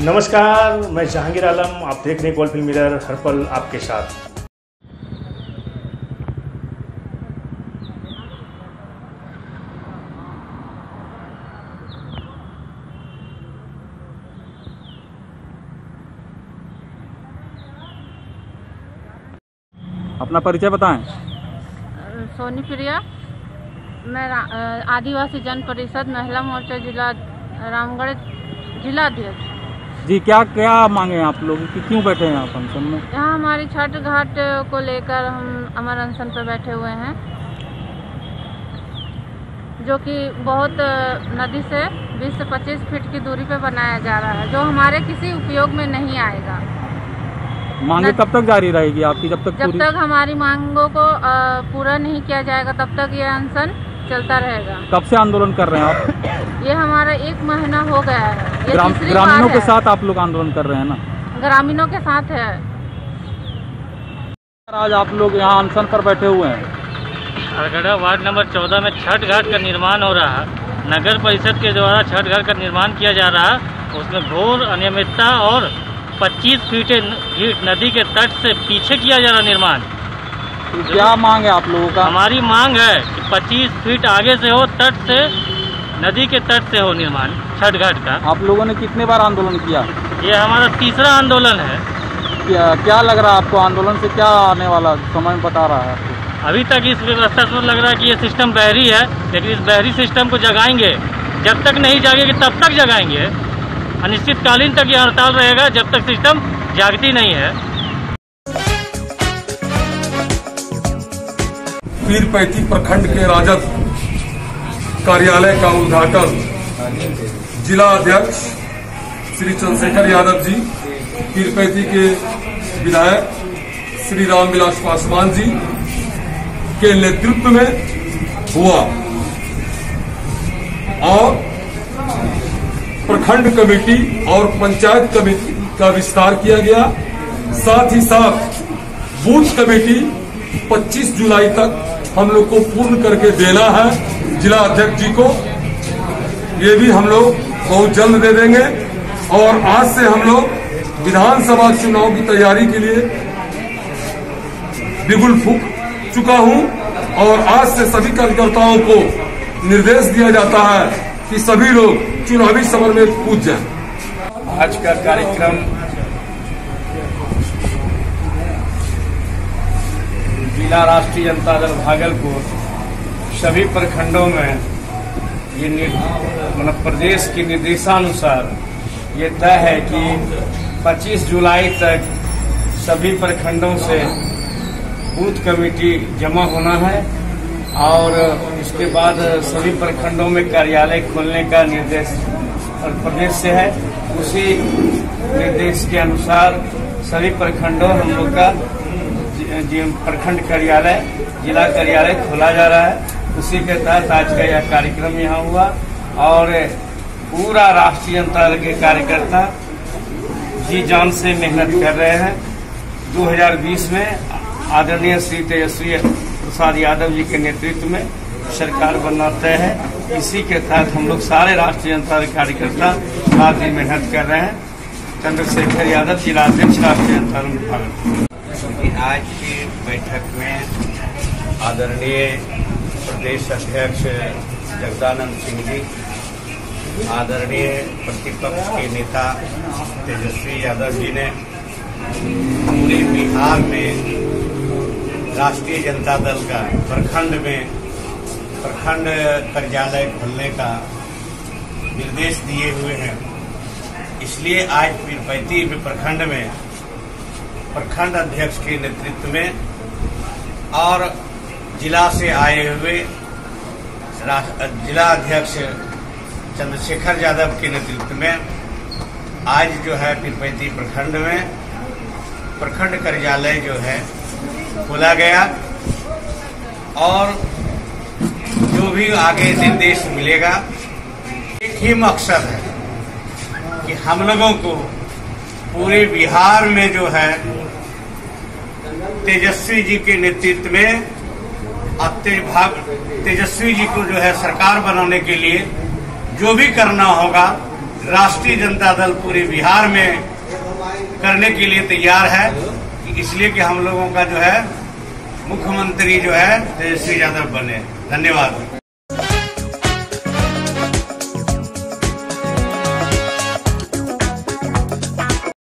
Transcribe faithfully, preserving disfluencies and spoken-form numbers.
नमस्कार, मैं जहांगीर आलम। आप देख रहे हैं गोल्ड फिल्म मिरर, हर पल आपके साथ। अपना परिचय बताएं। सोनी प्रिया, मैं आदिवासी जन परिषद महिला मोर्चा जिला रामगढ़ जिला अध्यक्ष। जी, क्या क्या मांगे हैं आप लोग कि क्यों बैठे हैं यहाँ फंक्शन में? यहाँ हमारी छठ घाट को लेकर हम अमर अनशन पर बैठे हुए हैं, जो कि बहुत नदी से बीस से पच्चीस फीट की दूरी पर बनाया जा रहा है, जो हमारे किसी उपयोग में नहीं आएगा। मांगे कब तक जारी रहेगी आपकी? जब तक जब तक हमारी मांगों को पूरा नहीं किया जाएगा तब तक ये अनशन चलता रहेगा। कब से आंदोलन कर रहे हैं आप? ये हमारा एक महीना हो गया है। ये ग्राम, ग्रामीणों के साथ आप लोग आंदोलन कर रहे हैं ना? ग्रामीणों के साथ है। आज आप लोग यहाँ अनशन पर बैठे हुए हैं। अरगड़ा वार्ड नंबर चौदह में छठ घाट का निर्माण हो रहा है। नगर परिषद के द्वारा छठ घाट का निर्माण किया जा रहा है। उसमें घोर अनियमितता और पच्चीस फीट नदी के तट से पीछे किया जा रहा निर्माण। तो क्या मांग है आप लोगों का? हमारी मांग है कि पच्चीस फीट आगे से हो, तट से, नदी के तट से हो निर्माण छठ घाट का। आप लोगों ने कितने बार आंदोलन किया? ये हमारा तीसरा आंदोलन है। क्या क्या लग रहा है आपको? आंदोलन से क्या आने वाला समय में बता रहा है आपको? अभी तक इस व्यवस्था से लग रहा है कि ये सिस्टम बहरी है, लेकिन इस बहरी सिस्टम को जगाएंगे। जब तक नहीं जागेगी तब तक जगाएंगे। अनिश्चितकालीन तक ये हड़ताल रहेगा जब तक सिस्टम जागती नहीं है। पीरपैती प्रखंड के राजद कार्यालय का उद्घाटन जिला अध्यक्ष श्री चंद्रशेखर यादव जी, पीरपैती के विधायक श्री रामविलास पासवान जी के नेतृत्व में हुआ और प्रखंड कमेटी और पंचायत कमेटी का विस्तार किया गया। साथ ही साथ बूथ कमेटी पच्चीस जुलाई तक हम लोग को पूर्ण करके देना है जिला अध्यक्ष जी को। ये भी हम लोग बहुत जल्द दे देंगे। और आज से हम लोग विधानसभा चुनाव की तैयारी के लिए बिगुल फूंक चुका हूं और आज से सभी कार्यकर्ताओं को निर्देश दिया जाता है कि सभी लोग चुनावी समर में कूद जाएं। आज का कार्यक्रम जिला राष्ट्रीय जनता दल भागलपुर सभी प्रखंडों में ये मतलब प्रदेश के निर्देशानुसार ये तय है कि पच्चीस जुलाई तक सभी प्रखंडों से बूथ कमेटी जमा होना है और इसके बाद सभी प्रखंडों में कार्यालय खोलने का निर्देश प्रदेश से है। उसी निर्देश के अनुसार सभी प्रखंडों हम लोग का प्रखंड कार्यालय, जिला कार्यालय खोला जा रहा है। उसी के तहत आज का यह कार्यक्रम यहाँ हुआ और पूरा राष्ट्रीय जनता दल के कार्यकर्ता जी जान से मेहनत कर रहे हैं। दो हज़ार बीस में आदरणीय श्री तेजस्वी प्रसाद यादव जी के नेतृत्व में सरकार बनना तय है। इसी के तहत हम लोग सारे राष्ट्रीय जनता दल कार्यकर्ता साथ ही मेहनत कर रहे हैं। चंद्रशेखर यादव, जिला अध्यक्ष, राष्ट्रीय जनता दल भागलपुर। आज की बैठक में आदरणीय प्रदेश अध्यक्ष जगदानंद सिंह जी, आदरणीय प्रतिपक्ष के नेता तेजस्वी यादव जी ने पूरे बिहार में राष्ट्रीय जनता दल का प्रखंड में प्रखंड कार्यालय खोलने का निर्देश दिए हुए हैं। इसलिए आज पीरपैती में प्रखंड में प्रखंड अध्यक्ष के नेतृत्व में और जिला से आए हुए जिला अध्यक्ष चंद्रशेखर यादव के नेतृत्व में आज जो है पीरपैती प्रखंड में प्रखंड कार्यालय जो है खोला गया और जो भी आगे निर्देश मिलेगा, एक ही मकसद है कि हम लोगों को पूरे बिहार में जो है तेजस्वी जी के नेतृत्व में तेजस्वी जी को जो है सरकार बनाने के लिए जो भी करना होगा राष्ट्रीय जनता दल पूरे बिहार में करने के लिए तैयार है, इसलिए कि हम लोगों का जो है मुख्यमंत्री जो है तेजस्वी यादव बने। धन्यवाद।